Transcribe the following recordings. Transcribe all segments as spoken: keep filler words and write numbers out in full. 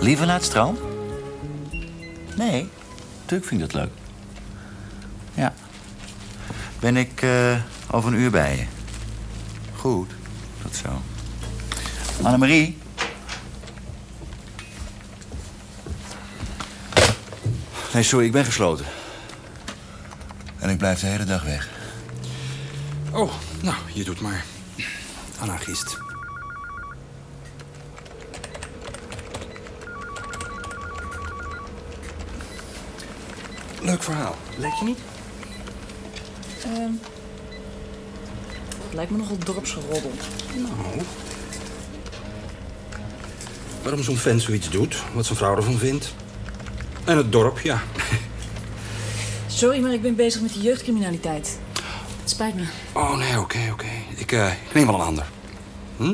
Liever naar het strand? Nee, natuurlijk vind ik dat leuk. Ja. Ben ik uh, over een uur bij je? Goed, tot zo. Annemarie? Nee, sorry, ik ben gesloten. En ik blijf de hele dag weg. Oh, nou, je doet maar. Anarchist. Leuk verhaal. Lijkt je niet? Uh, het lijkt me nogal dorpsgeroddel. Nou. Waarom zo'n vent zoiets doet, wat zijn vrouw ervan vindt. En het dorp, ja. Sorry, maar ik ben bezig met de jeugdcriminaliteit. Het spijt me. Oh, nee, oké, okay, oké. Okay. Ik, uh, ik neem wel een ander. Hm?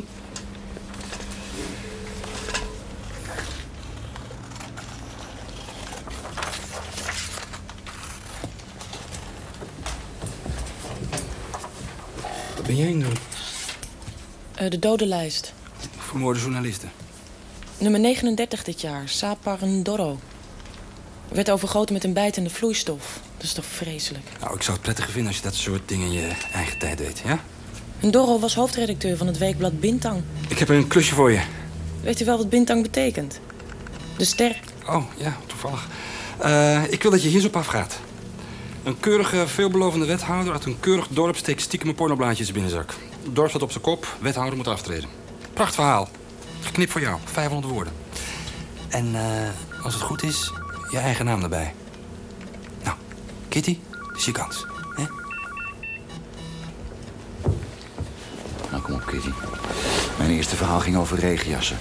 Wat ben jij aan het doen? Uh, de dodenlijst. Vermoorde journalisten. Nummer negenendertig dit jaar. Saparndoro. Werd overgoten met een bijtende vloeistof. Dat is toch vreselijk? Nou, ik zou het prettiger vinden als je dat soort dingen in je eigen tijd deed, ja? Ndoro was hoofdredacteur van het weekblad Bintang. Ik heb een klusje voor je. Weet u wel wat Bintang betekent? De ster. Oh, ja, toevallig. Uh, ik wil dat je hier zo op afgaat. Een keurige, veelbelovende wethouder uit een keurig dorp steekt stiekem een pornoblaadje in zijn binnenzak. Het dorp staat op zijn kop, wethouder moet aftreden. Prachtverhaal. Geknipt voor jou, vijfhonderd woorden. En uh, als het goed is, je eigen naam erbij. Nou, Kitty, dit is je kans. Hè? Nou, kom op, Kitty. Mijn eerste verhaal ging over regenjassen.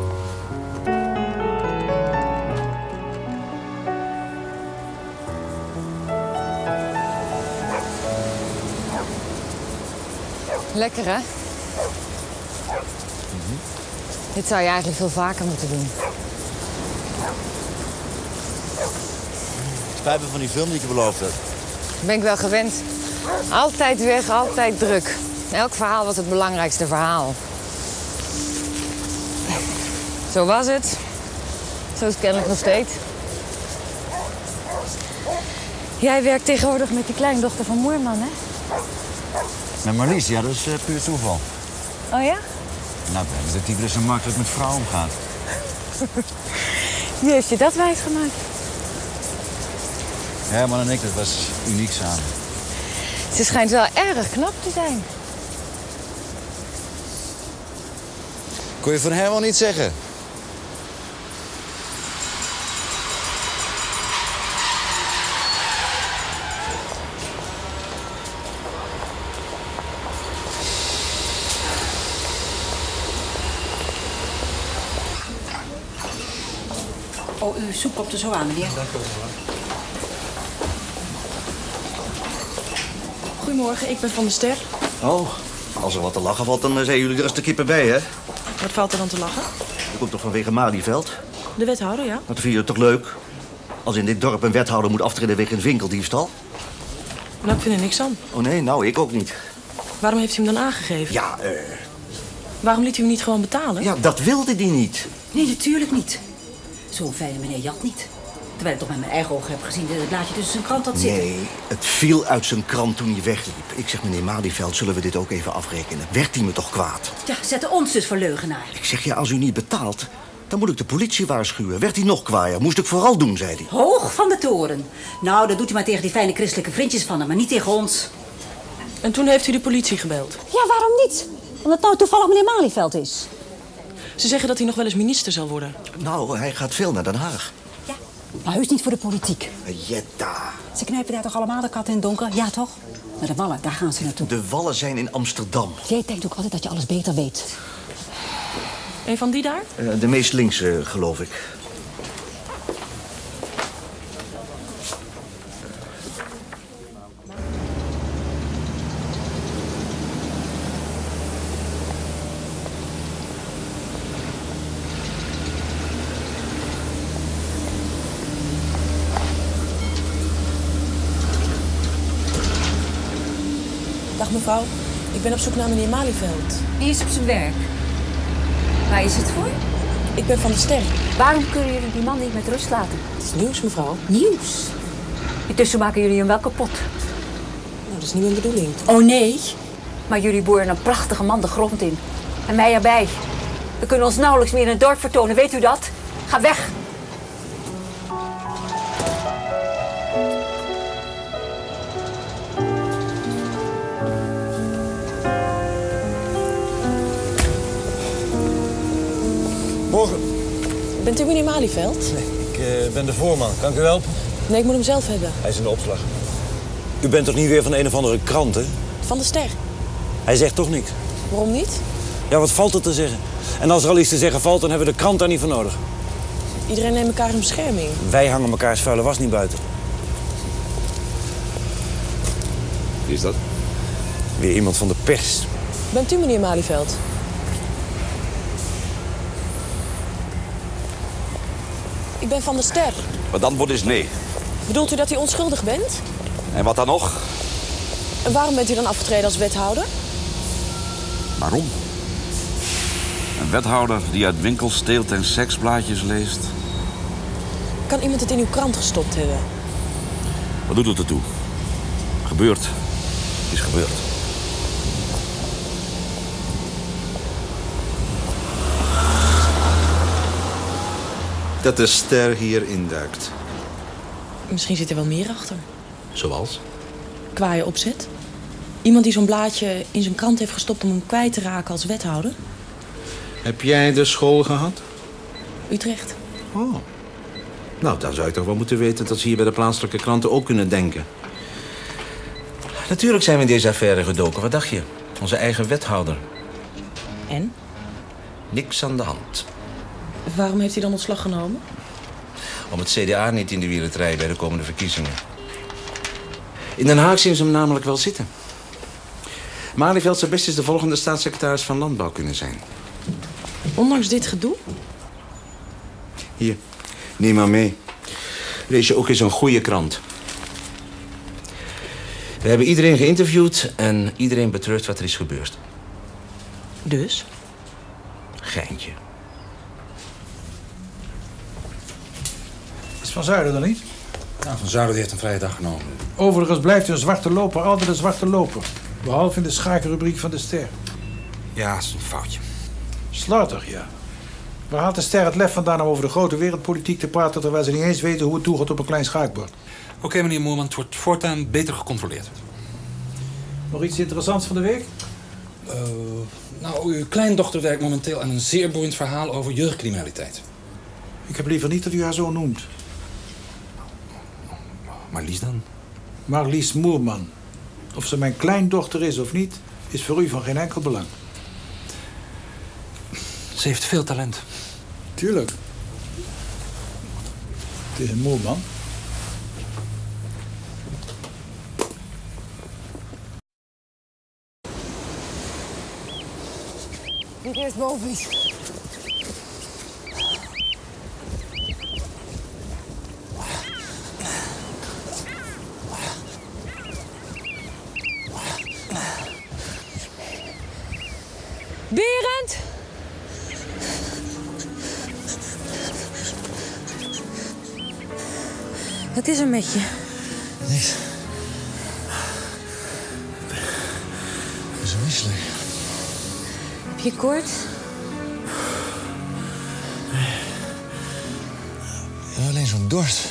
Lekker, hè? Mm-hmm. Dit zou je eigenlijk veel vaker moeten doen. Spijt me van die film die ik je beloofd heb. Ben ik wel gewend. Altijd weg, altijd druk. Elk verhaal was het belangrijkste verhaal. Zo was het. Zo is het kennelijk nog steeds. Jij werkt tegenwoordig met die kleindochter van Moerman, hè? Met Marlies, ja, dat is uh, puur toeval. Oh ja? Nou, ik ben de type dat zo makkelijk met vrouwen omgaat. Wie heeft je dat wijsgemaakt? Herman en ik, dat was uniek samen. Ze schijnt wel erg knap te zijn. Kon je van Herman niet zeggen? Oh, uw soep komt er zo aan, meneer. Dank u wel. Goedemorgen, ik ben van de Ster. Oh, als er wat te lachen valt, dan zijn jullie er als de kippen bij, hè? Wat valt er dan te lachen? Je komt toch vanwege Malieveld? De wethouder, ja. Dat vind je toch leuk? Als in dit dorp een wethouder moet aftreden wegen een winkeldiefstal? Nou, ik vind er niks aan. Oh nee, nou, ik ook niet. Waarom heeft u hem dan aangegeven? Ja, eh... Uh... Waarom liet u hem niet gewoon betalen? Ja, dat wilde hij niet. Nee, natuurlijk niet. Zo'n fijne meneer jat niet. Terwijl ik toch met mijn eigen ogen heb gezien dat het blaadje tussen zijn krant had zitten. Nee, het viel uit zijn krant toen hij wegliep. Ik zeg, meneer Malieveld, zullen we dit ook even afrekenen? Werd hij me toch kwaad? Ja, zette ons dus voor leugenaar. Ik zeg, ja, als u niet betaalt, dan moet ik de politie waarschuwen. Werd hij nog kwaaier? Moest ik vooral doen, zei hij. Hoog van de toren. Nou, dat doet hij maar tegen die fijne christelijke vriendjes van hem, maar niet tegen ons. En toen heeft u de politie gebeld? Ja, waarom niet? Omdat het nou toevallig meneer Malieveld is. Ze zeggen dat hij nog wel eens minister zal worden. Nou, hij gaat veel naar Den Haag. Ja, maar heus niet voor de politiek. Jetta. Ze knijpen daar toch allemaal de kat in het donker? Ja, toch? Naar de Wallen, daar gaan ze naartoe. De Wallen zijn in Amsterdam. Jij denkt ook altijd dat je alles beter weet. Een van die daar? Uh, de meest linkse, geloof ik. Dag mevrouw, ik ben op zoek naar meneer Malieveld. Die is op zijn werk. Waar is het voor? Ik ben van de Ster. Waarom kunnen jullie die man niet met rust laten? Het is nieuws, mevrouw. Nieuws. Intussen maken jullie hem wel kapot. Nou, dat is niet mijn bedoeling. Oh nee, maar jullie boeren een prachtige man de grond in. En mij erbij. We kunnen ons nauwelijks meer in het dorp vertonen, weet u dat? Ga weg. Morgen. Bent u meneer Malieveld? Nee, ik uh, ben de voorman. Kan ik u helpen? Nee, ik moet hem zelf hebben. Hij is in de opslag. U bent toch niet weer van een of andere krant, hè? Van de Ster. Hij zegt toch niks? Waarom niet? Ja, wat valt er te zeggen? En als er al iets te zeggen valt, dan hebben we de krant daar niet voor nodig. Iedereen neemt elkaar in bescherming. Wij hangen mekaars vuile was niet buiten. Wie is dat? Weer iemand van de pers. Bent u meneer Malieveld? Ik ben van de Ster. Maar dan wordt is nee. Bedoelt u dat u onschuldig bent? En wat dan nog? En waarom bent u dan afgetreden als wethouder? Waarom? Een wethouder die uit winkels steelt en seksblaadjes leest. Kan iemand het in uw krant gestopt hebben? Wat doet het ertoe? Gebeurd is gebeurd. Dat de Ster hier induikt. Misschien zit er wel meer achter. Zoals? Kwaaie opzet. Iemand die zo'n blaadje in zijn krant heeft gestopt om hem kwijt te raken als wethouder. Heb jij de school gehad? Utrecht. Oh. Nou, dan zou je toch wel moeten weten dat ze hier bij de plaatselijke kranten ook kunnen denken. Natuurlijk zijn we in deze affaire gedoken. Wat dacht je? Onze eigen wethouder. En? Niks aan de hand. Waarom heeft hij dan ontslag genomen? Om het C D A niet in de wielen te rijden bij de komende verkiezingen. In Den Haag zien ze hem namelijk wel zitten. Malieveld zou best eens de volgende staatssecretaris van Landbouw kunnen zijn. Ondanks dit gedoe? Hier, neem maar mee. Lees je ook eens een goede krant. We hebben iedereen geïnterviewd en iedereen betreurt wat er is gebeurd. Dus? Geintje. Is Van Zuiden dan niet? Nou, Van Zuiden heeft een vrije dag genomen. Overigens blijft een zwarte loper altijd een zwarte loper. Behalve in de schakenrubriek van de Ster. Ja, dat is een foutje. Slaughter, ja. Waar haalt de Ster het lef vandaan om over de grote wereldpolitiek te praten... terwijl ze niet eens weten hoe het toegaat op een klein schaakbord? Oké, okay, meneer Moerman, het wordt voortaan beter gecontroleerd. Nog iets interessants van de week? Uh, nou, uw kleindochter werkt momenteel aan een zeer boeiend verhaal over jeugdcriminaliteit. Ik heb liever niet dat u haar zo noemt. Marlies dan? Marlies Moerman. Of ze mijn kleindochter is of niet, is voor u van geen enkel belang. Ze heeft veel talent. Tuurlijk. Het is een Moerman. Wie eerst boven is. Berend! Wat is er met je? Niks. Ik ben misselijk. Heb je koorts? Ja, alleen zo'n dorst.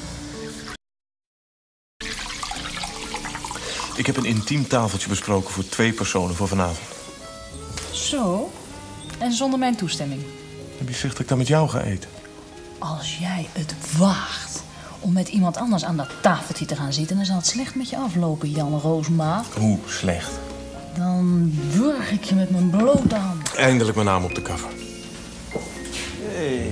Ik heb een intiem tafeltje besproken voor twee personen voor vanavond. Zo? En zonder mijn toestemming? Heb je gezegd dat ik dan met jou ga eten? Als jij het waagt om met iemand anders aan dat tafeltje te gaan zitten... dan zal het slecht met je aflopen, Jan Roosma. Hoe slecht? Dan wurg ik je met mijn blote hand. Eindelijk mijn naam op de cover. Hey.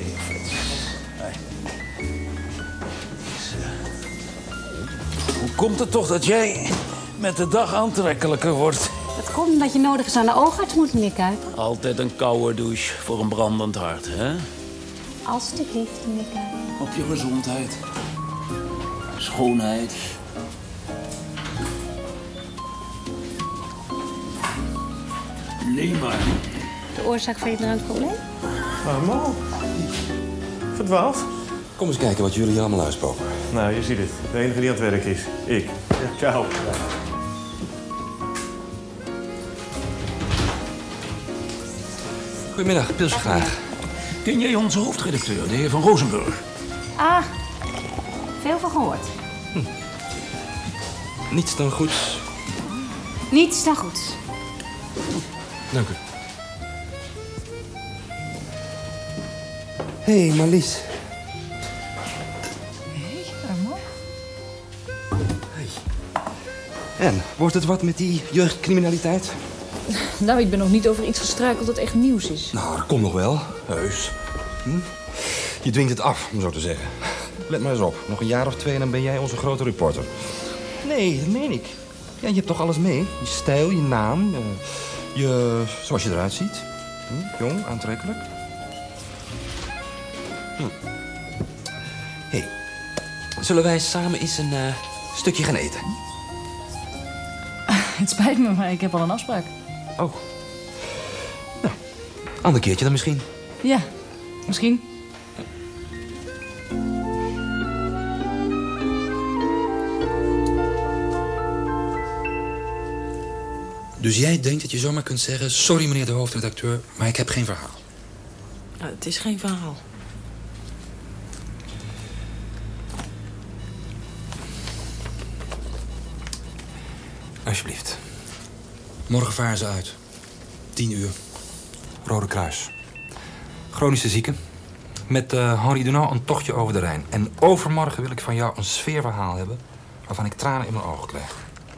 Hoe komt het toch dat jij met de dag aantrekkelijker wordt? Het komt omdat je nodig eens aan de oogarts moet, meneer Kuiper. Altijd een koude douche voor een brandend hart, hè? Alsjeblieft, meneer Kuiper. Op je gezondheid. Schoonheid. Nee, maar. De oorzaak van je drankprobleem? Waarom? Verdwaald? Kom eens kijken wat jullie hier allemaal uitspoken. Nou, je ziet het. De enige die aan het werk is. Ik. Ja, ciao. Goedemiddag, pilsje graag. Ken jij onze hoofdredacteur, de heer Van Rosenburg? Ah, veel van gehoord. Hm. Niets dan goeds. Niets dan goed. Dank u. Hé, hey, Marlies. Hé, hey, Armand. Hey. En, wordt het wat met die jeugdcriminaliteit? Nou, ik ben nog niet over iets gestruikeld dat echt nieuws is. Nou, dat komt nog wel. Heus. Hm? Je dwingt het af, om zo te zeggen. Let maar eens op. Nog een jaar of twee en dan ben jij onze grote reporter. Nee, dat meen ik. Ja, je hebt toch alles mee? Je stijl, je naam, je... je zoals je eruit ziet. Hm? Jong, aantrekkelijk. Hm. Hey, zullen wij samen eens een uh, stukje gaan eten? Het spijt me, maar ik heb al een afspraak. Oh. Nou, ander keertje dan misschien. Ja, misschien. Dus jij denkt dat je zomaar kunt zeggen... sorry, meneer de hoofdredacteur, maar ik heb geen verhaal. Nou, het is geen verhaal. Alsjeblieft. Morgen varen ze uit. Tien uur. Rode Kruis. Chronische zieken. Met uh, Henri Dunant een tochtje over de Rijn. En overmorgen wil ik van jou een sfeerverhaal hebben... waarvan ik tranen in mijn ogen krijg.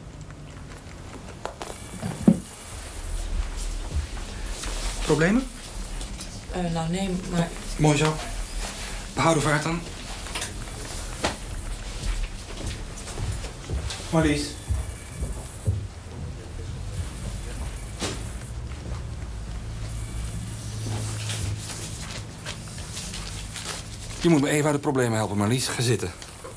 Problemen? Uh, nou, nee, maar... Mooi zo. Behouden vaart dan. Marlies. Je moet me even uit de problemen helpen, Marlies. Ga zitten.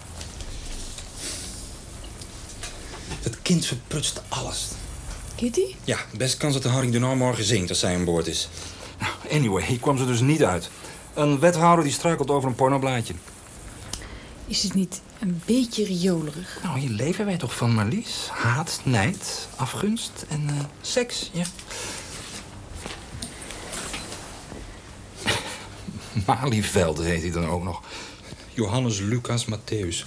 Het kind verprutst alles. Kitty? Ja, best kans dat de Henri Dunant morgen zingt als zij aan boord is. Nou, anyway, hier kwam ze dus niet uit. Een wethouder die struikelt over een pornoblaadje. Is het niet een beetje riolerig? Nou, hier leven wij toch van, Marlies? Haat, nijd, afgunst en uh, seks, ja. Malieveld heet hij dan ook nog. Johannes Lucas Matthäus.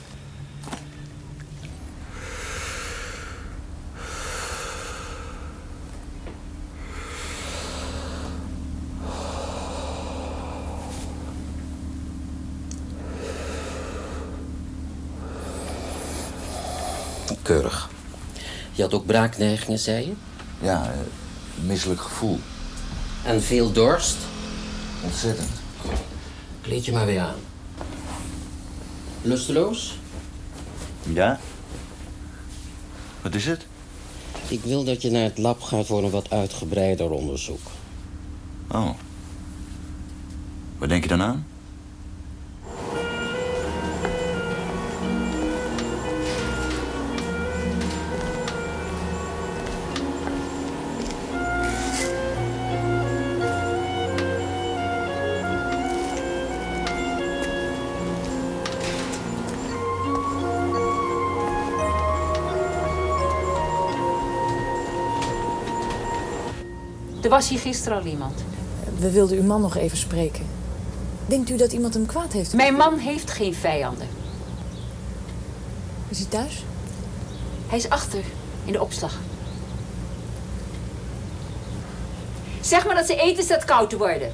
Keurig. Je had ook braakneigingen, zei je? Ja, uh, misselijk gevoel. En veel dorst? Ontzettend. Kleed je maar weer aan. Lusteloos? Ja? Wat is het? Ik wil dat je naar het lab gaat voor een wat uitgebreider onderzoek. Oh. Wat denk je dan aan? Er was hier gisteren al iemand. We wilden uw man nog even spreken. Denkt u dat iemand hem kwaad heeft? Mijn man heeft geen vijanden. Is hij thuis? Hij is achter, in de opslag. Zeg maar dat ze eten staat koud te worden.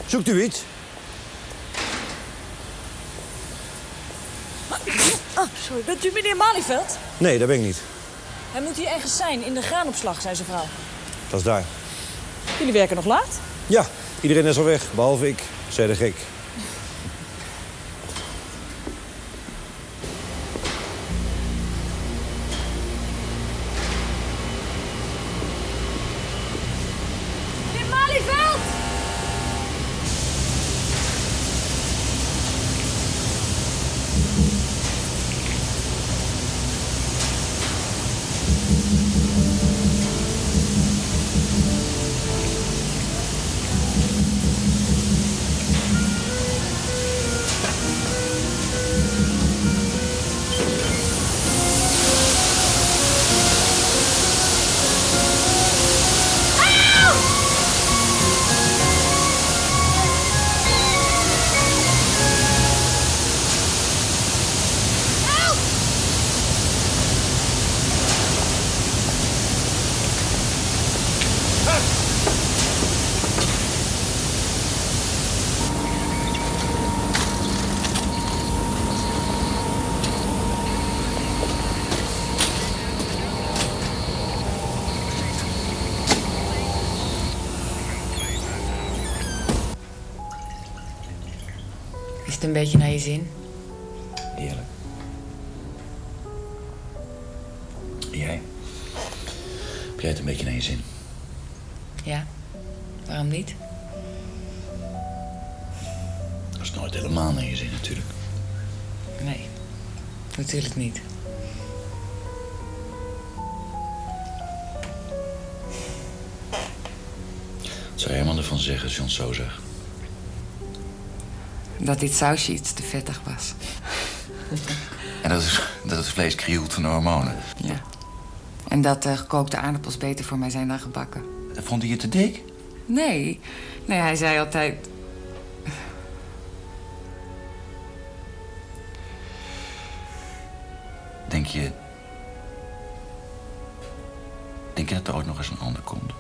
Zoekt u iets? Ah, sorry, bent u meneer Malieveld? Nee, dat ben ik niet. Hij moet hier ergens zijn, in de graanopslag, zei zijn vrouw. Dat is daar. Jullie werken nog laat? Ja, iedereen is al weg, behalve ik, zei de gek. Meneer Malieveld! Is het een beetje naar je zin? Heerlijk. Jij? Heb jij het een beetje naar je zin? Ja. Waarom niet? Dat is nooit helemaal naar je zin natuurlijk. Nee, natuurlijk niet. Wat zou Herman ervan zeggen als je ons zo zag? Dat dit sausje iets te vettig was. En dat, is, dat het vlees krioelt van de hormonen. Ja. En dat uh, gekookte aardappels beter voor mij zijn dan gebakken. Vond hij je te dik? Nee. Nee, hij zei altijd... Denk je... Denk je dat er ooit nog eens een ander komt?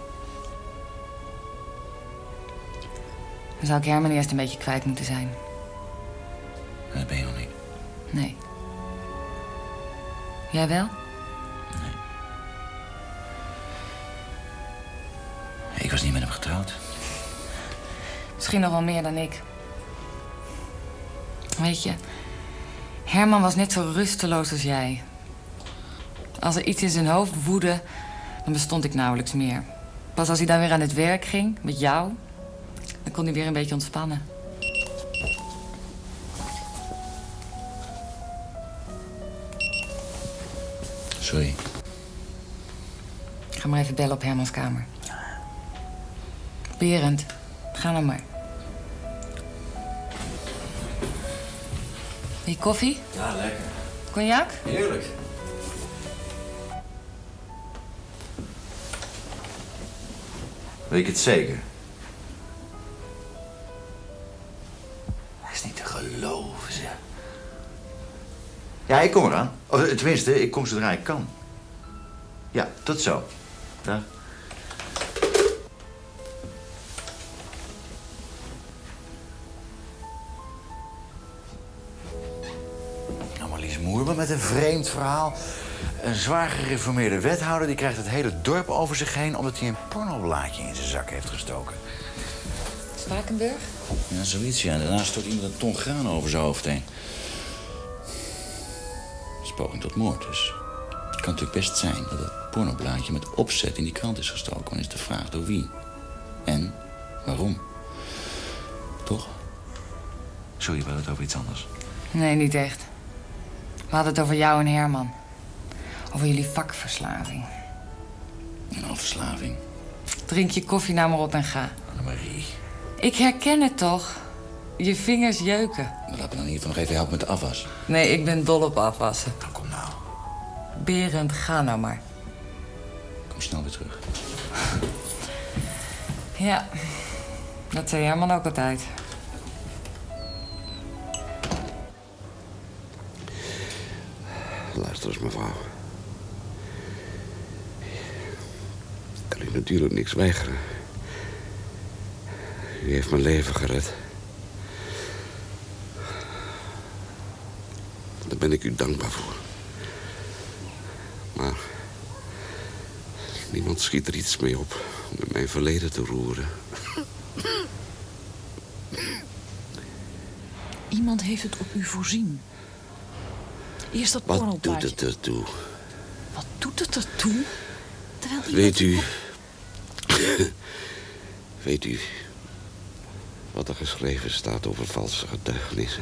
Dan zou ik Herman eerst een beetje kwijt moeten zijn. En dat ben je nog niet. Nee. Jij wel? Nee. Ik was niet met hem getrouwd. Misschien nog wel meer dan ik. Weet je, Herman was net zo rusteloos als jij. Als er iets in zijn hoofd woedde, dan bestond ik nauwelijks meer. Pas als hij dan weer aan het werk ging, met jou, dan kon hij weer een beetje ontspannen. Sorry. Ik ga maar even bellen op Hermans kamer. Berend, ga nou maar. Die koffie? Ja, lekker. Cognac? Heerlijk. Weet ik het zeker? Dat is niet te geloven, zeg. Ja, ik kom eraan. Of, tenminste, ik kom zodra ik kan. Ja, tot zo. Dag. Nou, Marlies Moerman met een vreemd verhaal. Een zwaar gereformeerde wethouder die krijgt het hele dorp over zich heen... omdat hij een pornoblaadje in zijn zak heeft gestoken. Spakenburg? Ja, zoiets, ja. Daarna stort iemand een ton graan over zijn hoofd heen. Dat is poging tot moord, dus... Het kan natuurlijk best zijn dat het pornoblaadje met opzet in die krant is gestoken. Dan is de vraag door wie. En waarom. Toch? Sorry, we hadden het over iets anders. Nee, niet echt. We hadden het over jou en Herman. Over jullie vakverslaving. Nou, verslaving. Drink je koffie nou maar op en ga. Annemarie. Ik herken het toch? Je vingers jeuken. Dan laat me dan in ieder geval nog even helpen met de afwas. Nee, ik ben dol op afwassen. Dan kom nou. Berend, ga nou maar. Kom snel weer terug. Ja, dat zei Herman ook altijd. Luister eens, mevrouw. Ik kan u natuurlijk niks weigeren. U heeft mijn leven gered. Daar ben ik u dankbaar voor. Maar niemand schiet er iets mee op om in mijn verleden te roeren. Iemand heeft het op u voorzien. Eerst dat Wat pornoplaatje. doet het ertoe? Wat doet het ertoe? Terwijl iemand... Weet u... Weet u... wat er geschreven staat over valse getuigenissen?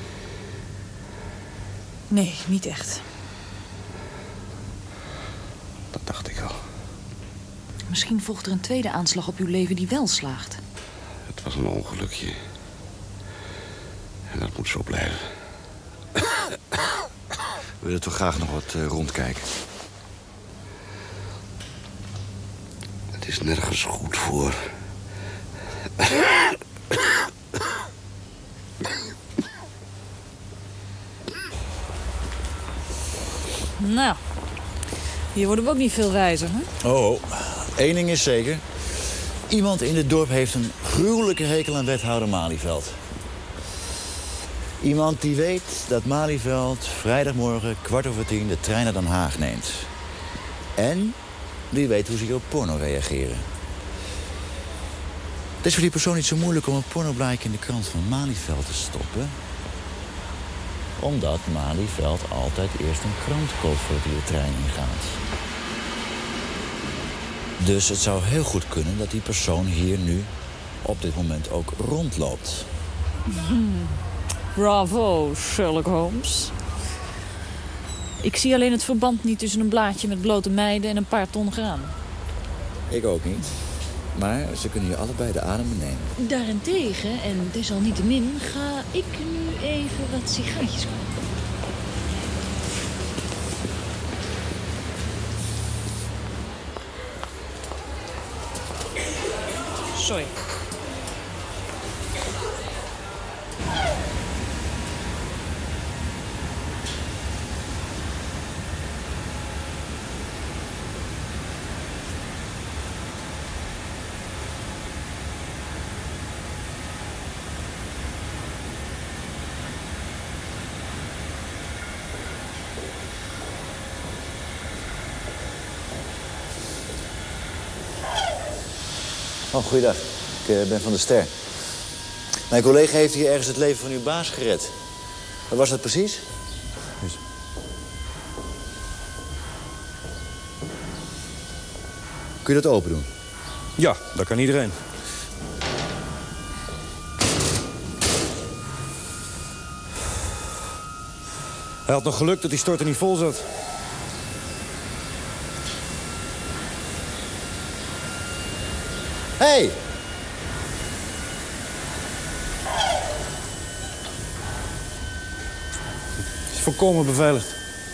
Nee, niet echt. Dat dacht ik al. Misschien volgt er een tweede aanslag op uw leven die wel slaagt. Het was een ongelukje. En dat moet zo blijven. We willen toch graag nog wat uh, rondkijken. Het is nergens goed voor. Nou, hier worden we ook niet veel wijzer, hè? Oh, één ding is zeker. Iemand in dit dorp heeft een gruwelijke hekel aan wethouder Malieveld. Iemand die weet dat Malieveld vrijdagmorgen kwart over tien de trein naar Den Haag neemt. En die weet hoe ze op porno reageren. Het is voor die persoon niet zo moeilijk om een pornoblaadje in de krant van Malieveld te stoppen. Omdat Malieveld altijd eerst een krant koopt voordat hij de trein ingaat. Dus het zou heel goed kunnen dat die persoon hier nu op dit moment ook rondloopt. Hmm. Bravo, Sherlock Holmes. Ik zie alleen het verband niet tussen een blaadje met blote meiden en een paar ton graan. Ik ook niet. Maar ze kunnen je allebei de adem benemen. Daarentegen, en desalniettemin, ga ik nu even wat sigaretjes kopen. Sorry. Oh, goeiedag. Ik uh, ben van de Ster. Mijn collega heeft hier ergens het leven van uw baas gered. Wat was dat precies? Dus. Kun je dat open doen? Ja, dat kan iedereen. Hij had nog geluk dat die storter niet vol zat. Hé! Hey. Het is volkomen beveiligd.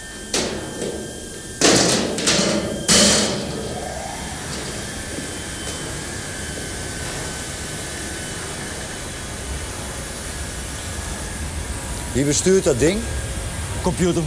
Wie bestuurt dat ding? Computer.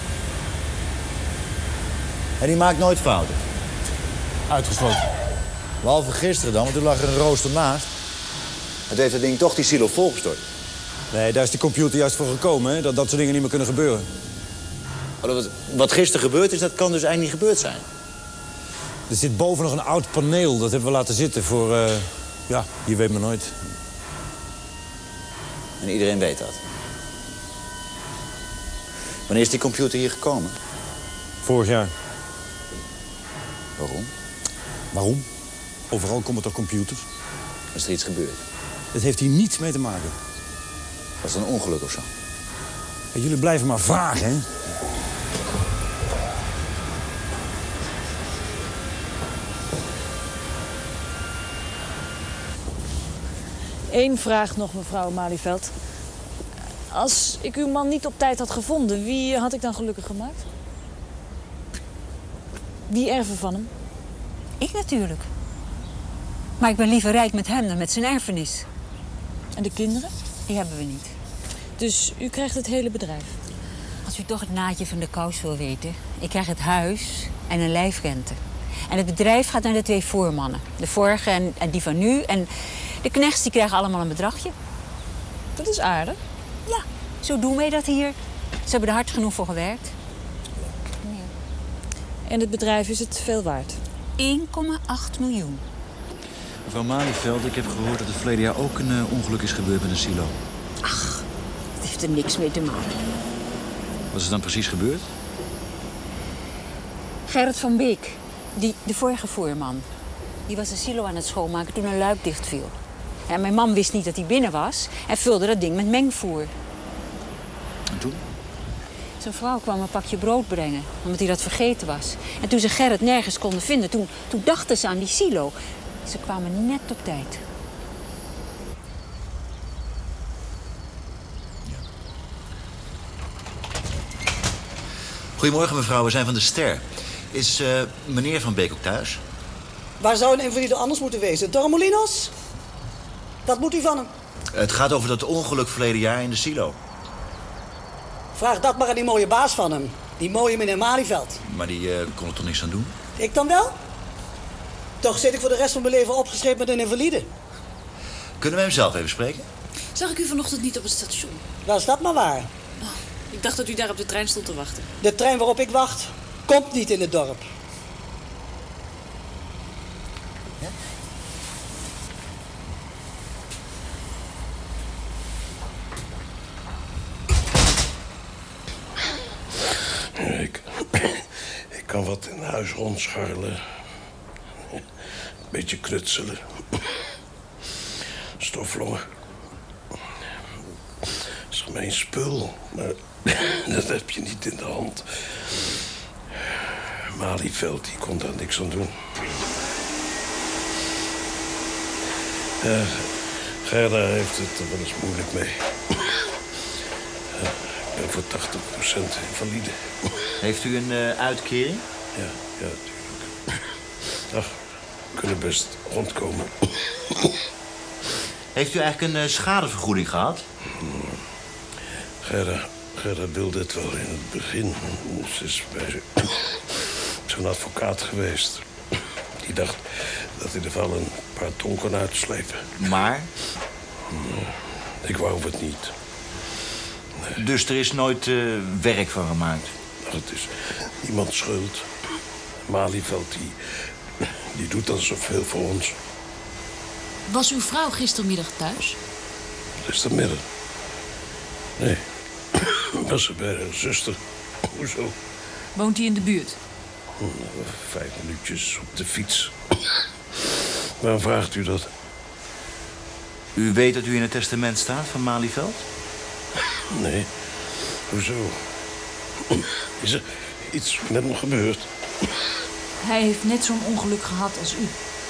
En die maakt nooit fouten? Uitgesloten. Behalve gisteren dan, want toen lag er een rooster naast. Het heeft dat ding toch die silo volgestort. Nee, daar is die computer juist voor gekomen, hè? Dat dat soort dingen niet meer kunnen gebeuren. Wat, wat gisteren gebeurd is, dat kan dus eigenlijk niet gebeurd zijn. Er zit boven nog een oud paneel, dat hebben we laten zitten voor... Uh, ja, je weet maar nooit. En iedereen weet dat. Wanneer is die computer hier gekomen? Vorig jaar. Waarom? Waarom? Overal komen toch computers? Is er iets gebeurd? Het heeft hier niets mee te maken. Was het een ongeluk of zo? Ja, jullie blijven maar vragen, hè? Eén vraag nog, mevrouw Malieveld. Als ik uw man niet op tijd had gevonden, wie had ik dan gelukkig gemaakt? Wie erven van hem? Ik natuurlijk. Maar ik ben liever rijk met hem dan met zijn erfenis. En de kinderen? Die hebben we niet. Dus u krijgt het hele bedrijf? Als u toch het naadje van de kous wil weten. Ik krijg het huis en een lijfrente. En het bedrijf gaat naar de twee voormannen. De vorige en, en die van nu. En De knechts die krijgen allemaal een bedragje. Dat is aardig. Ja, zo doen wij dat hier. Ze hebben er hard genoeg voor gewerkt. En het bedrijf is het veel waard? één komma acht miljoen. Mevrouw Malieveld, ik heb gehoord dat het verleden jaar ook een uh, ongeluk is gebeurd met een silo. Ach, dat heeft er niks mee te maken. Wat is er dan precies gebeurd? Gerrit van Beek, die, de vorige voerman, die was een silo aan het schoonmaken toen een luik dichtviel. En mijn man wist niet dat hij binnen was en vulde dat ding met mengvoer. En toen? Zijn vrouw kwam een pakje brood brengen, omdat hij dat vergeten was. En toen ze Gerrit nergens konden vinden, toen, toen dachten ze aan die silo. Ze kwamen net op tijd. Goedemorgen mevrouw, we zijn van de Ster. Is uh, meneer Van Beek ook thuis? Waar zou een invalide anders moeten wezen? Torremolinos? Wat moet u van hem? Het gaat over dat ongeluk verleden jaar in de silo. Vraag dat maar aan die mooie baas van hem. Die mooie meneer Malieveld. Maar die uh, kon er toch niks aan doen? Ik dan wel? Toch zit ik voor de rest van mijn leven opgeschreven met een invalide. Kunnen we hem zelf even spreken? Zag ik u vanochtend niet op het station? Dat is dat maar waar. Oh, ik dacht dat u daar op de trein stond te wachten. De trein waarop ik wacht, komt niet in het dorp. Ja? Ik, ik kan wat in huis rondscharrelen. Een beetje knutselen. Stoflongen. Dat is gemeen spul, maar dat heb je niet in de hand. Malieveld, die kon daar niks aan doen. Uh, Gerda heeft het er wel eens moeilijk mee. Uh, ik ben voor tachtig procent invalide. Heeft u een uh, uitkering? Ja, ja, natuurlijk. Ach, we kunnen best rondkomen. Heeft u eigenlijk een uh, schadevergoeding gehad? Hmm. Gerda, Gerda wilde het wel in het begin. Ze is bij zo'n advocaat geweest. Die dacht dat hij er wel een paar ton kon uitslepen. Maar? Hmm. Ik wou het niet. Nee. Dus er is nooit uh, werk van gemaakt? Het is niemand schuld. Malieveld, die, die doet dan zoveel voor ons. Was uw vrouw gistermiddag thuis? Gistermiddag? Nee. Was ze bij haar zuster. Hoezo? Woont hij in de buurt? Vijf minuutjes op de fiets. Waarom vraagt u dat? U weet dat u in het testament staat van Malieveld? Nee. Hoezo? Is er iets met hem gebeurd? Hij heeft net zo'n ongeluk gehad als u.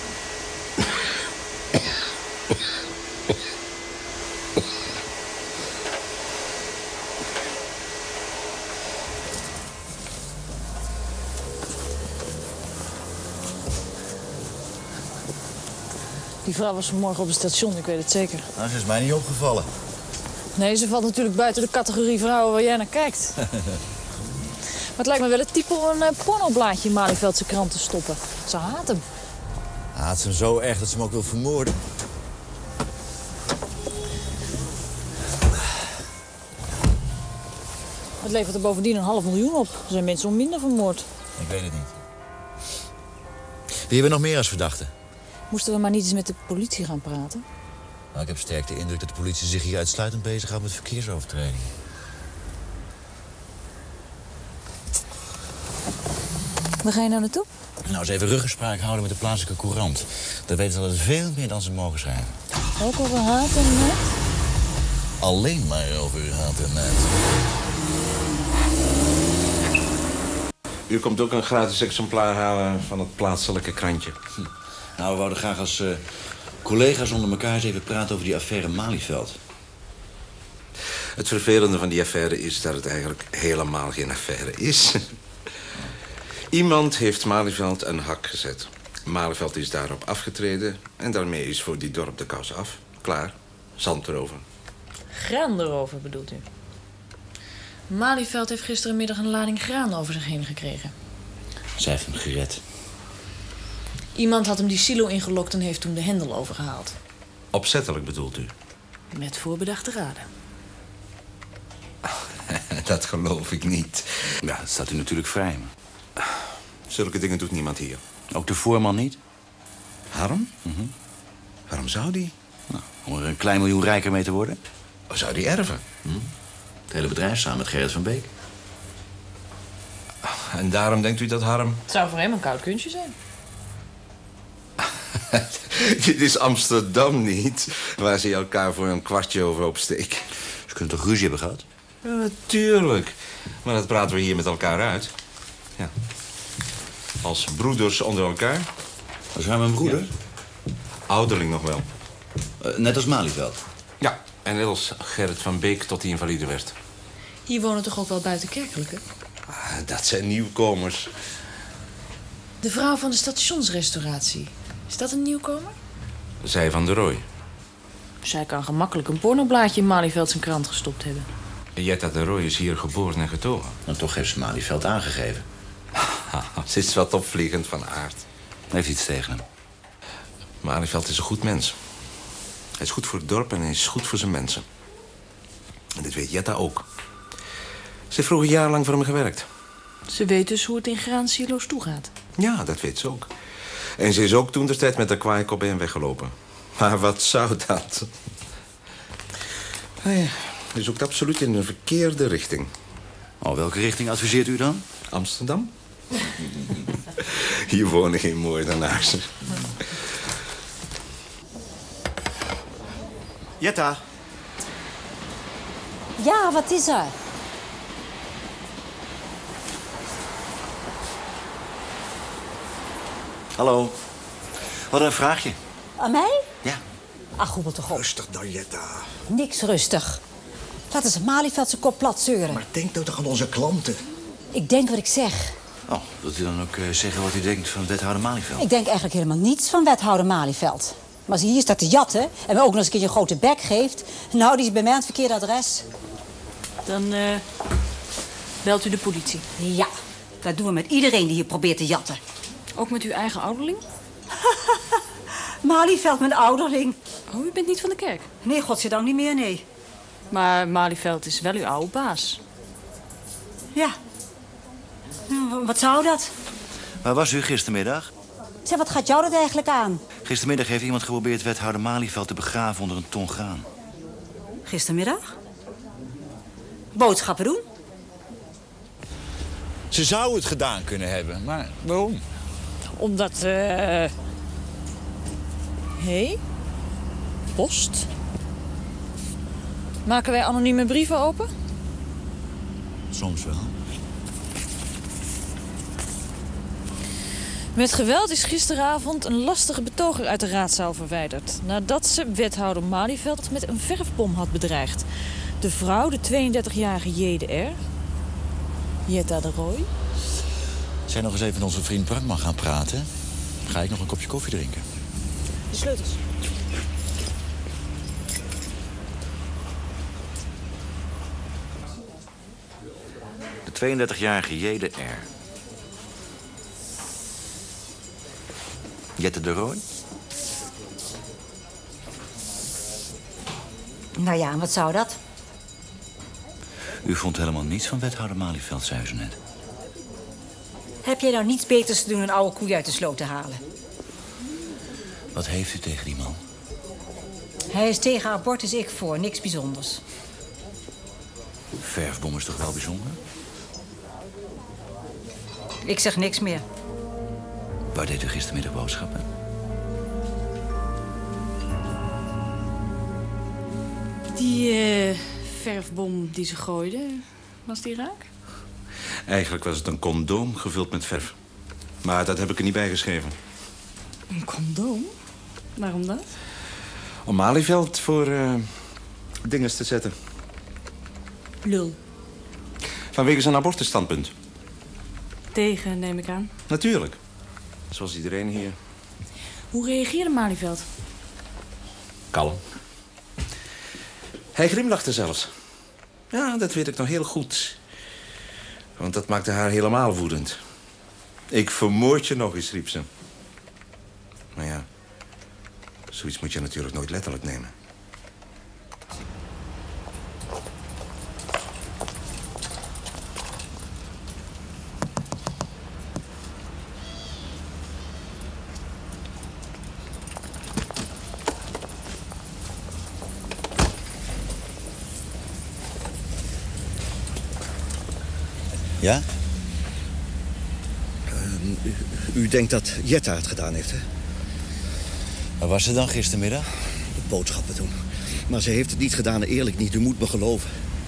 Die vrouw was vanmorgen op het station, ik weet het zeker. Nou, ze is mij niet opgevallen. Nee, ze valt natuurlijk buiten de categorie vrouwen waar jij naar kijkt. Maar het lijkt me wel het type om een uh, pornoblaadje in Malieveldse krant te stoppen. Ze haat hem. Haat ze hem zo erg dat ze hem ook wil vermoorden. Het levert er bovendien een half miljoen op. Er zijn mensen om minder vermoord. Ik weet het niet. Wie hebben we nog meer als verdachten? Moesten we maar niet eens met de politie gaan praten? Nou, ik heb sterk de indruk dat de politie zich hier uitsluitend bezighoudt met verkeersovertredingen. Waar ga je nou naartoe? Nou, eens even ruggespraak houden met de plaatselijke courant. Daar weten ze altijd veel meer dan ze mogen schrijven. Ook over haat en net? Alleen maar over haat en net. U komt ook een gratis exemplaar halen van het plaatselijke krantje. Hm. Nou, we wouden graag als uh, collega's onder elkaar eens even praten over die affaire Malieveld. Het vervelende van die affaire is dat het eigenlijk helemaal geen affaire is. Iemand heeft Malieveld een hak gezet. Malieveld is daarop afgetreden en daarmee is voor die dorp de kous af. Klaar. Zand erover. Graan erover, bedoelt u? Malieveld heeft gisterenmiddag een lading graan over zich heen gekregen. Zij heeft hem gered. Iemand had hem die silo ingelokt en heeft toen de hendel overgehaald. Opzettelijk bedoelt u? Met voorbedachte raden. Dat geloof ik niet. Ja, dat staat u natuurlijk vrij. Zulke dingen doet niemand hier. Ook de voorman niet? Harm? Mm-hmm. Waarom zou die? Nou, om er een klein miljoen rijker mee te worden. Of zou die erven? Hm? Het hele bedrijf samen met Gerrit van Beek. En daarom denkt u dat Harm... Het zou voor hem een koud kunstje zijn. Dit is Amsterdam niet, waar ze elkaar voor een kwartje over opsteken. Ze kunnen toch ruzie hebben gehad? Ja, natuurlijk. Maar dat praten we hier met elkaar uit. Ja. Als broeders onder elkaar. Was hij mijn broeder? Ja. Ouderling nog wel. Uh, net als Malieveld? Ja, en net als Gerrit van Beek tot hij invalide werd. Hier wonen toch ook wel buitenkerkelijke? Ah, dat zijn nieuwkomers. De vrouw van de stationsrestauratie. Is dat een nieuwkomer? Zij van der Rooij. Zij kan gemakkelijk een pornoblaadje in Malieveld zijn krant gestopt hebben. Jetta de Rooij is hier geboren en getogen. En toch heeft ze Malieveld aangegeven. Ze is wat opvliegend van aard. Heeft iets tegen hem. Malieveld is een goed mens. Hij is goed voor het dorp en hij is goed voor zijn mensen. En dit weet Jetta ook. Ze heeft vroeger jarenlang voor hem gewerkt. Ze weet dus hoe het in graansilo's toegaat. Ja, dat weet ze ook. En ze is ook toen de tijd met de kwaaikop bij hem weggelopen. Maar wat zou dat? Hij zoekt absoluut in een verkeerde richting. Oh, welke richting adviseert u dan? Amsterdam. Hier wonen geen moordenaars. Jetta. Ja, wat is er? Hallo. Wat een vraagje. Aan mij? Ja. Ach, hoebel toch op. Rustig dan, Jetta. Niks rustig. Laten ze Malieveld zijn kop plat zeuren. Maar denk nou toch aan onze klanten. Ik denk wat ik zeg. Oh, wilt u dan ook uh, zeggen wat u denkt van wethouder Malieveld? Ik denk eigenlijk helemaal niets van wethouder Malieveld. Maar als hij hier staat te jatten en me ook nog eens een keer een grote bek geeft... nou, die is bij mij aan het verkeerde adres. Dan uh, belt u de politie. Ja, dat doen we met iedereen die hier probeert te jatten. Ook met uw eigen ouderling? Malieveld, mijn ouderling. Oh, u bent niet van de kerk? Nee, godzijdank niet meer, nee. Maar Malieveld is wel uw oude baas. Ja. Nou, wat zou dat? Waar was u gistermiddag? Zeg, wat gaat jou dat eigenlijk aan? Gistermiddag heeft iemand geprobeerd wethouder Malieveld te begraven onder een ton graan. Gistermiddag? Boodschappen doen? Ze zou het gedaan kunnen hebben, maar waarom? Omdat, eh... Uh... Hé? Hey? Post? Maken wij anonieme brieven open? Soms wel. Met geweld is gisteravond een lastige betoger uit de raadzaal verwijderd. Nadat ze wethouder Malieveld met een verfbom had bedreigd. De vrouw, de tweeëndertigjarige J D R, Jetta de Rooij. Zij nog eens even met onze vriend Brankman gaan praten. Ga ik nog een kopje koffie drinken. De sleutels. De tweeëndertigjarige J D R. Jette de Rooij? Nou ja, en wat zou dat? U vond helemaal niets van wethouder Malieveld, zei ze net. Heb jij nou niets beters te doen een oude koe uit de sloot te halen? Wat heeft u tegen die man? Hij is tegen abortus, ik voor. Niks bijzonders. Verfbom is toch wel bijzonder? Ik zeg niks meer. Waar deed u gistermiddag boodschappen? Die uh, verfbom die ze gooiden, was die raak? Eigenlijk was het een condoom gevuld met verf. Maar dat heb ik er niet bij geschreven. Een condoom? Waarom dat? Om Malieveld voor uh, dinges te zetten. Lul. Vanwege zijn abortusstandpunt. Tegen, neem ik aan. Natuurlijk. Zoals iedereen hier. Hoe reageerde Malieveld? Kalm. Hij grimlachte zelfs. Ja, dat weet ik nog heel goed. Want dat maakte haar helemaal woedend. Ik vermoord je nog eens, riep ze. Maar ja, zoiets moet je natuurlijk nooit letterlijk nemen. Ja? Uh, u, u denkt dat Jetta het gedaan heeft, hè? Waar was ze dan gistermiddag? De boodschappen doen. Maar ze heeft het niet gedaan, eerlijk niet. U moet me geloven.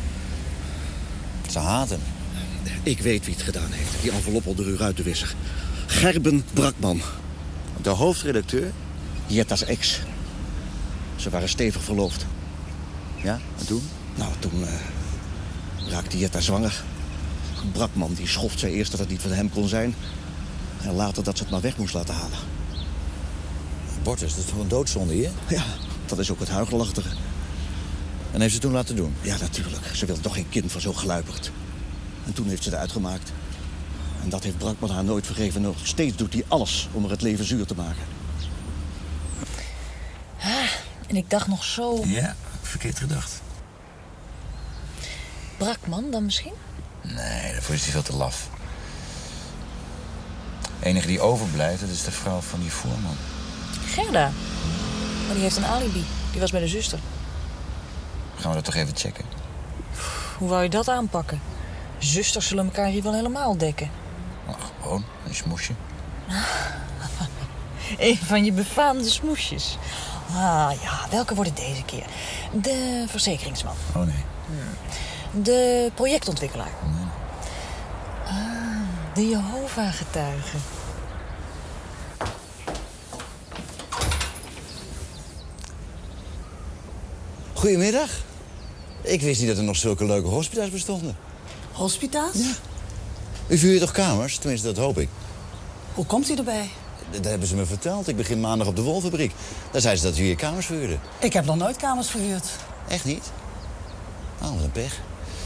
Ze haat hem. Ik weet wie het gedaan heeft. Die envelop onder uw ruitenwisser. Gerben Brakman. De hoofdredacteur? Jetta's ex. Ze waren stevig verloofd. Ja, en toen? Nou, toen uh, raakte Jetta zwanger. Brakman die schoft zei eerst dat het niet van hem kon zijn. En later dat ze het maar weg moest laten halen. Bortus, dat is toch een doodzonde hier? Ja, dat is ook het huichelachtige. En heeft ze toen laten doen? Ja, natuurlijk. Ze wilde toch geen kind van zo gluiperd. En toen heeft ze het uitgemaakt. En dat heeft Brakman haar nooit vergeven. Nog steeds doet hij alles om er het leven zuur te maken. Ah, en ik dacht nog zo... Ja, verkeerd gedacht. Brakman dan misschien? Nee, daarvoor is hij veel te laf. De enige die overblijft, dat is de vrouw van die voerman. Gerda. Maar die heeft een alibi. Die was bij de zuster. Gaan we dat toch even checken? Hoe wou je dat aanpakken? Zusters zullen elkaar hier wel helemaal dekken. Nou, gewoon een smoesje. Een van je befaamde smoesjes. Ah ja, welke wordt het deze keer? De verzekeringsman. Oh nee. Hmm. De projectontwikkelaar. Nee. Ah, de Jehovah-getuige. Goedemiddag. Ik wist niet dat er nog zulke leuke hospita's bestonden. Hospita's? Ja. U vuurt toch kamers? Tenminste, dat hoop ik. Hoe komt u erbij? Dat hebben ze me verteld. Ik begin maandag op de wolfabriek. Daar zei ze dat u hier kamers vuurde. Ik heb nog nooit kamers verhuurd. Echt niet? Oh, wat een pech.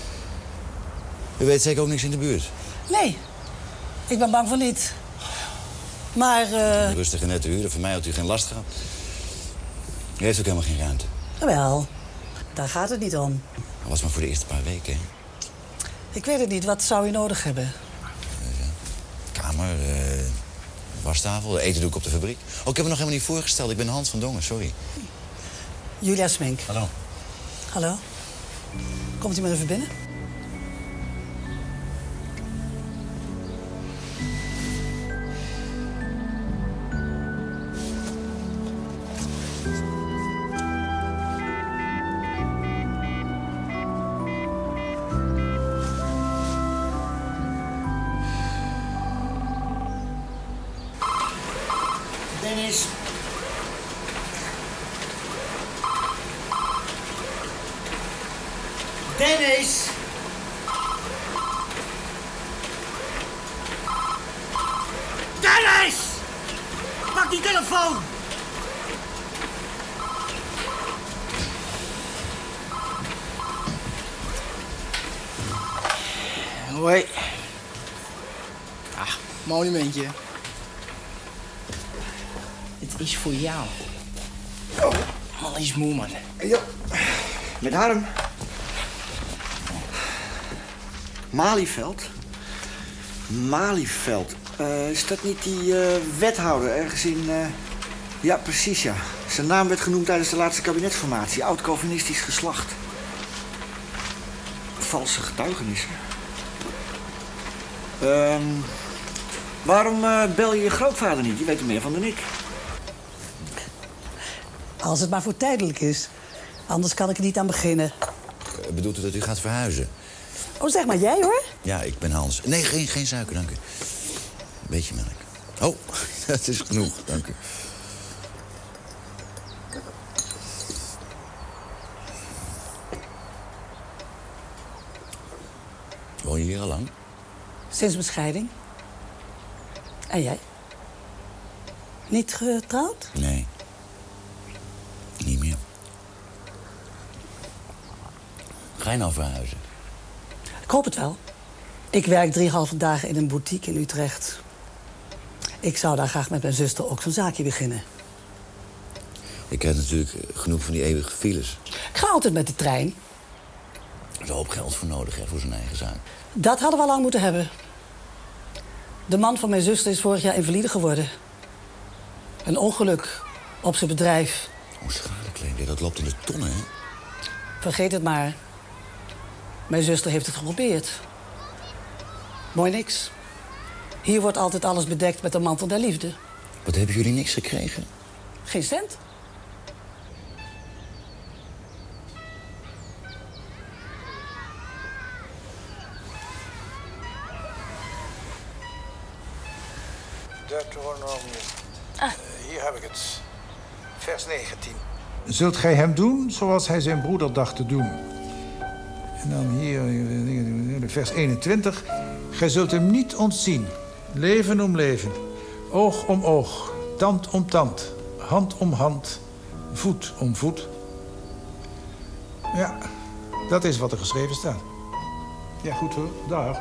U weet zeker ook niks in de buurt? Nee, ik ben bang voor niet. Maar, eh... Een rustige nette huur, voor mij had u geen last gehad. U heeft ook helemaal geen ruimte. Wel, daar gaat het niet om. Dat was maar voor de eerste paar weken, hè? Ik weet het niet, wat zou u nodig hebben? Kamer, uh, wastafel, eten doe ik op de fabriek. Oh, ik heb me nog helemaal niet voorgesteld. Ik ben Hans van Dongen, sorry. Julia Smink. Hallo. Hallo. Komt u maar even binnen? Dennis. Dennis! Dennis! Pak die telefoon! Hoi. Ah, monumentje. Het is voor jou. Oh. Marlies Moerman. Ja, met Harm. Malieveld? Malieveld. Uh, is dat niet die uh, wethouder ergens in... Uh... Ja, precies, ja. Zijn naam werd genoemd tijdens de laatste kabinetsformatie. Oud-Calvinistisch geslacht. Valse getuigenissen. Uh, waarom uh, bel je je grootvader niet? Die weet er meer van dan ik. Als het maar voor tijdelijk is. Anders kan ik er niet aan beginnen. Uh, bedoelt u dat u gaat verhuizen? Oh, zeg maar jij, hoor. Ja, ik ben Hans. Nee, geen, geen suiker, dank u. Een beetje melk. Oh, dat is genoeg, dank u. Woon je hier al lang? Sinds mijn scheiding. En jij? Niet getrouwd? Nee. Niet meer. Ga je nou verhuizen? Ik hoop het wel. Ik werk drie halve dagen in een boutique in Utrecht. Ik zou daar graag met mijn zuster ook zo'n zaakje beginnen. Ik krijg natuurlijk genoeg van die eeuwige files. Ik ga altijd met de trein. Er is een hoop geld voor nodig, hè, voor zijn eigen zaak. Dat hadden we al lang moeten hebben. De man van mijn zuster is vorig jaar invalide geworden. Een ongeluk op zijn bedrijf. Oh, schade, Claudia, dat loopt in de tonnen, hè? Vergeet het maar. Mijn zuster heeft het geprobeerd. Mooi niks. Hier wordt altijd alles bedekt met de mantel der liefde. Wat hebben jullie niks gekregen? Geen cent. Deuteronomium. Ah. Uh, hier heb ik het. Vers negentien. Zult gij hem doen zoals hij zijn broeder dacht te doen? En dan hier, vers eenentwintig. Gij zult hem niet ontzien. Leven om leven. Oog om oog. Tand om tand. Hand om hand. Voet om voet. Ja, dat is wat er geschreven staat. Ja, goed hoor. Dag.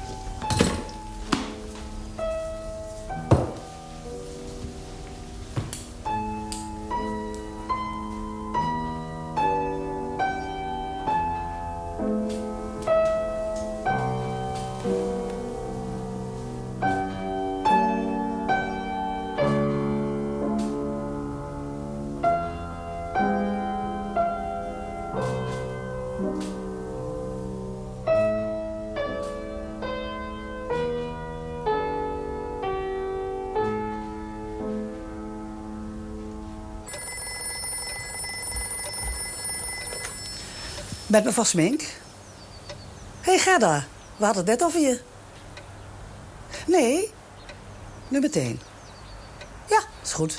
Met mevrouw Smink. Hé, hey, Gerda. We hadden het net over je. Nee, nu meteen. Ja, is goed.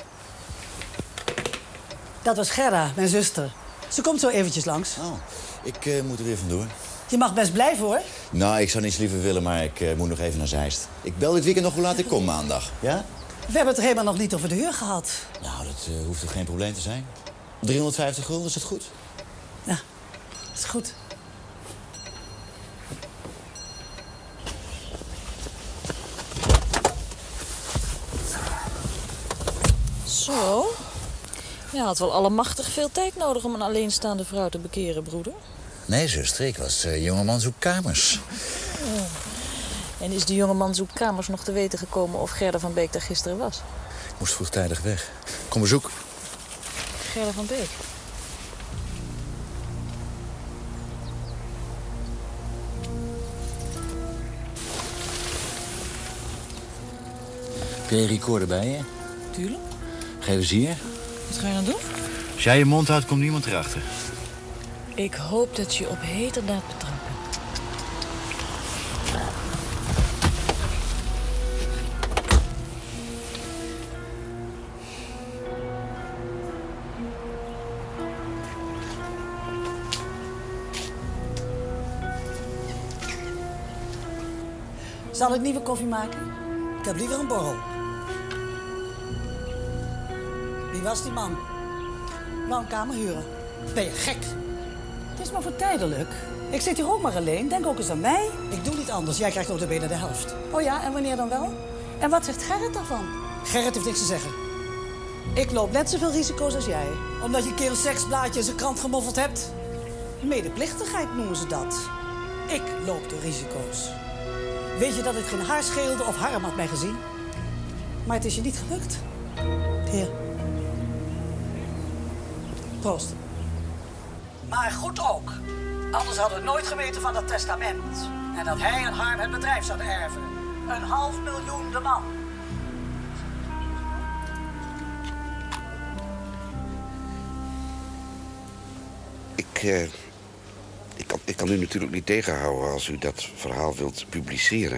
Dat was Gerda, mijn zuster. Ze komt zo eventjes langs. Oh, ik uh, moet er weer vandoor. Je mag best blijven, hoor. Nou, ik zou niets liever willen, maar ik uh, moet nog even naar Zeist. Ik bel dit weekend nog hoe laat ik kom maandag, ja? We hebben het er helemaal nog niet over de huur gehad. Nou, dat uh, hoeft toch geen probleem te zijn? driehonderdvijftig gulden, is dat goed? Ja, dat is goed. Zo. Je had wel allemachtig veel tijd nodig om een alleenstaande vrouw te bekeren, broeder. Nee, zuster, ik was uh, jongeman zoekt kamers. Oh. En is de jongeman zoekt kamers nog te weten gekomen of Gerda van Beek daar gisteren was? Ik moest vroegtijdig weg. Kom bezoek. Gerda van Beek? Heb je een recorder bij je? Tuurlijk. Geef eens hier. Wat ga je dan doen? Als jij je mond houdt, komt niemand erachter. Ik hoop dat je op heterdaad betrapt bent. Zal ik nieuwe koffie maken? Ik heb liever een borrel. Wie was die man? Wou een kamer huren. Ben je gek? Het is maar voor tijdelijk. Ik zit hier ook maar alleen. Denk ook eens aan mij. Ik doe niet anders. Jij krijgt nota bene de helft. Oh ja, en wanneer dan wel? En wat zegt Gerrit daarvan? Gerrit heeft niks te zeggen. Ik loop net zoveel risico's als jij. Omdat je een keer een seksblaadje in zijn krant gemoffeld hebt. Medeplichtigheid noemen ze dat. Ik loop de risico's. Weet je dat ik geen haar scheelde of harm had mij gezien? Maar het is je niet gelukt. Heer. Proost. Maar goed ook. Anders hadden we nooit geweten van dat testament. En dat hij en Harm het bedrijf zouden erven. Een half miljoen de man. Ik, uh, ik, kan, ik kan u natuurlijk niet tegenhouden als u dat verhaal wilt publiceren.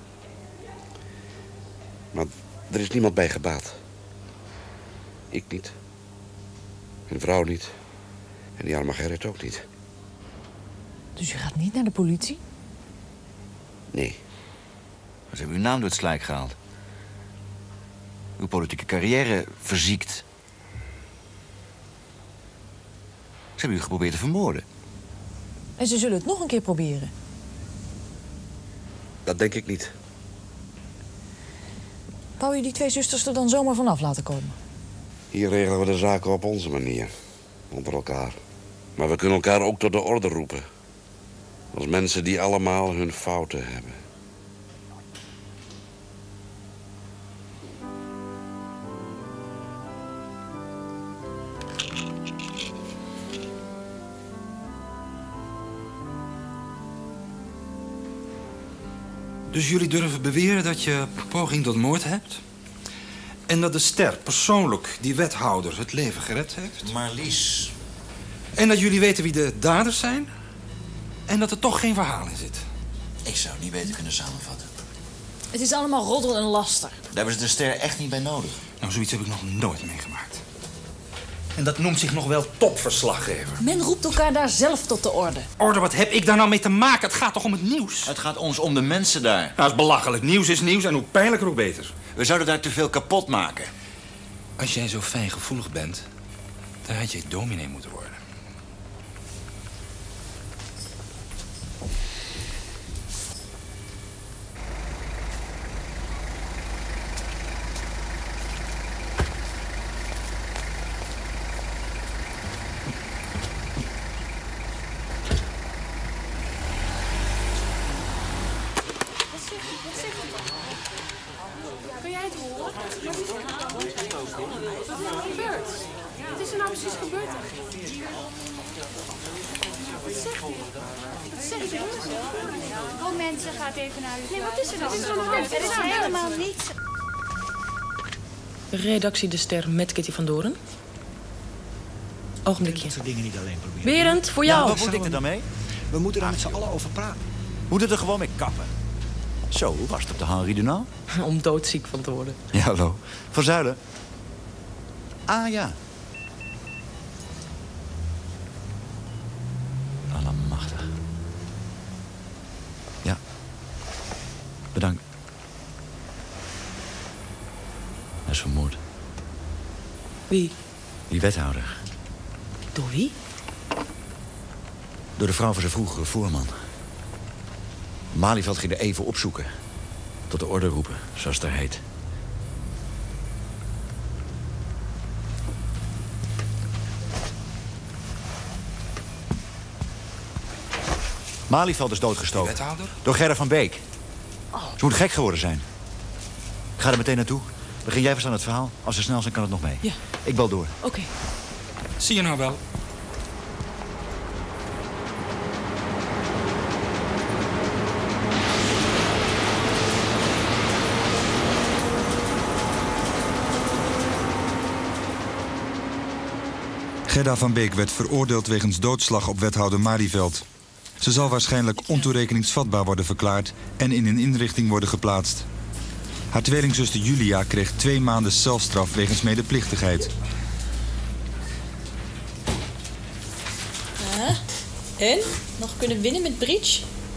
Maar er is niemand bij gebaat. Ik niet. Mijn vrouw niet. En die arme Gerrit ook niet. Dus je gaat niet naar de politie? Nee. Ze hebben uw naam door het slijk gehaald. Uw politieke carrière verziekt. Ze hebben u geprobeerd te vermoorden. En ze zullen het nog een keer proberen? Dat denk ik niet. Wou je die twee zusters er dan zomaar vanaf laten komen? Hier regelen we de zaken op onze manier. Onder elkaar. Maar we kunnen elkaar ook tot de orde roepen. Als mensen die allemaal hun fouten hebben. Dus jullie durven beweren dat je poging tot moord hebt? En dat de ster persoonlijk die wethouder het leven gered heeft? Marlies. En dat jullie weten wie de daders zijn? En dat er toch geen verhaal in zit? Ik zou het niet beter kunnen samenvatten. Het is allemaal roddel en laster. Daar hebben ze de ster echt niet bij nodig. Nou, zoiets heb ik nog nooit meegemaakt. En dat noemt zich nog wel topverslaggever. Men roept elkaar daar zelf tot de orde. Orde, wat heb ik daar nou mee te maken? Het gaat toch om het nieuws? Het gaat ons om de mensen daar. Nou, dat is belachelijk. Nieuws is nieuws en hoe pijnlijker, hoe beter. We zouden daar te veel kapot maken. Als jij zo fijngevoelig bent, dan had je dominee moeten worden. Kun jij het horen? Wat is er gebeurd? Wat is er nou precies gebeurd? Wat zegt hij? Wat zegt hij? Kom mensen, gaat even naar uw. Nee, wat is er dan? Wat is er aan de hand? Er is helemaal niets. Redactie De Ster met Kitty van Doren. Ogenblikje. Dat soort dingen niet alleen proberen. Berend, voor jou. Ja, wat moet ik er dan mee? We moeten er met z'n allen over praten. We moeten er gewoon mee kappen. Zo, hoe was het op de Henri Dunant? Om doodziek van te worden. Ja, hallo. Van Zuilen. Ah, ja. Allemachtig. Ja. Bedankt. Hij is vermoord. Wie? Die wethouder. Door wie? Door de vrouw van zijn vroegere voorman. Malieveld ging er even opzoeken. Tot de orde roepen, zoals het daar heet. Malieveld is doodgestoken. Wethouder? Door Gerda van Beek. Ze moet gek geworden zijn. Ik ga er meteen naartoe. Begin jij vast aan het verhaal. Als ze snel zijn, kan het nog mee. Ja. Ik bel door. Oké. Okay. Zie je nou wel? Gerda van Beek werd veroordeeld wegens doodslag op wethouder Malieveld. Ze zal waarschijnlijk ontoerekeningsvatbaar worden verklaard en in een inrichting worden geplaatst. Haar tweelingzuster Julia kreeg twee maanden celstraf wegens medeplichtigheid. Uh, en? Nog kunnen winnen met bridge?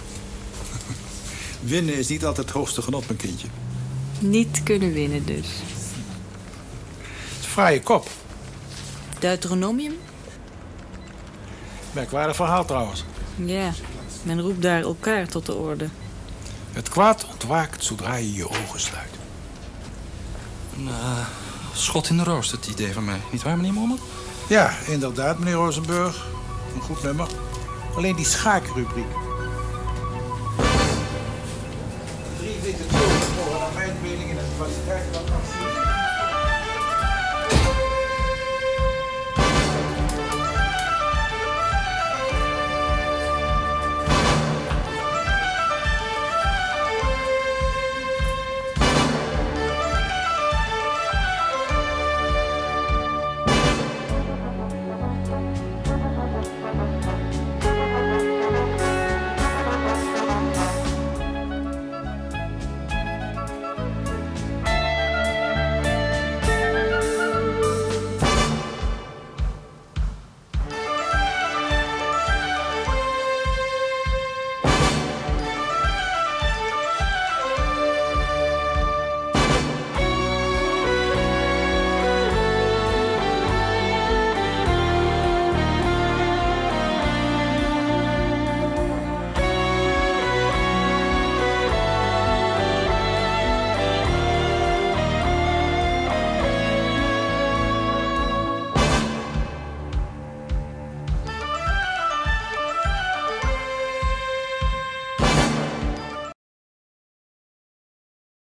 Winnen is niet altijd het hoogste genot, mijn kindje. Niet kunnen winnen dus. Het is een fraaie kop. Deuteronomium? Merkwaardig verhaal trouwens. Ja, men roept daar elkaar tot de orde. Het kwaad ontwaakt zodra je je ogen sluit. Een uh, schot in de roos, het idee van mij. Niet waar, meneer Mommel? Ja, inderdaad, meneer Rosenburg. Een goed nummer. Alleen die schaakrubriek. Drie witte toren volgen naar mijn mening in het kwaliteit van actie.